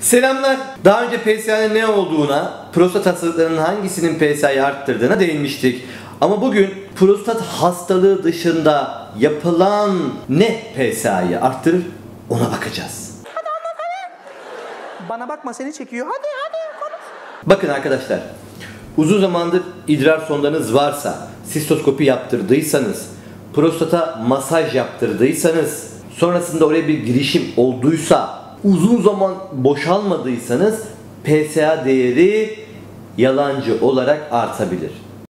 Selamlar. Daha önce PSA'nın ne olduğuna, prostat hastalıklarının hangisinin PSA'yı arttırdığına değinmiştik. Ama bugün prostat hastalığı dışında yapılan ne PSA'yı arttırır ona bakacağız. Hadi anlat hadi. Bana bakma seni çekiyor. Hadi konuş. Bakın arkadaşlar, uzun zamandır idrar sondanız varsa, sistoskopi yaptırdıysanız, prostata masaj yaptırdıysanız, sonrasında oraya bir girişim olduysa, uzun zaman boşalmadıysanız PSA değeri yalancı olarak artabilir.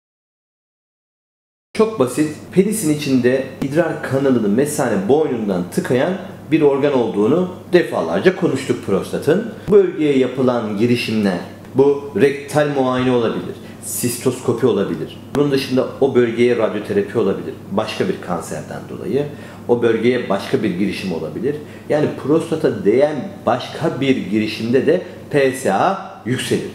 Çok basit, penisin içinde idrar kanalını mesane boynundan tıkayan bir organ olduğunu defalarca konuştuk prostatın. Bu bölgeye yapılan girişimler, bu rektal muayene olabilir, sistoskopi olabilir. Bunun dışında o bölgeye radyoterapi olabilir, başka bir kanserden dolayı. O bölgeye başka bir girişim olabilir. Yani prostata değen başka bir girişimde de PSA yükselir.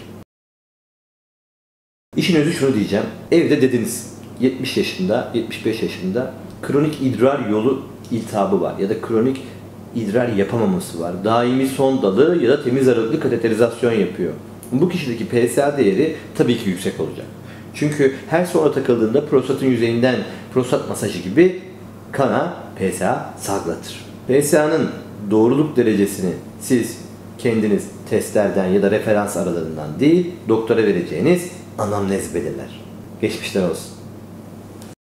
İşin özü şunu diyeceğim. Evde dediniz 70 yaşında, 75 yaşında kronik idrar yolu iltihabı var ya da kronik idrar yapamaması var. Daimi sondalı ya da temiz aralıklı kateterizasyon yapıyor. Bu kişideki PSA değeri tabii ki yüksek olacak. Çünkü her sonda takıldığında prostatın yüzeyinden prostat masajı gibi kana PSA salgılatır. PSA'nın doğruluk derecesini siz kendiniz testlerden ya da referans aralarından değil, doktora vereceğiniz anamnez belirler. Geçmişler olsun.